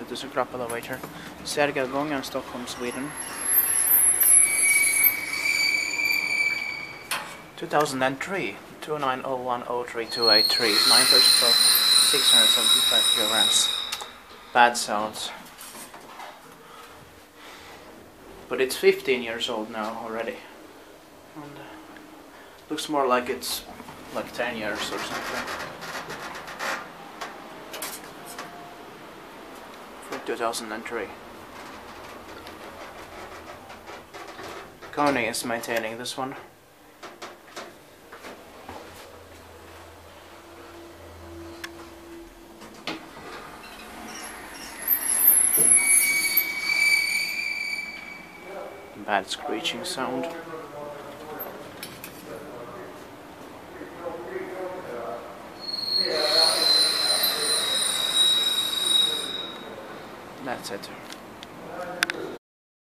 to ThyssenKrupp elevator. Sergelgången, Stockholm, Sweden. 2003, 2901032839 purchase of 675 kilograms. Bad sounds. But it's 15 years old now already. And looks more like it's like 10 years or something. From 2003. Kony is maintaining this one. Bad screeching sound. That's it.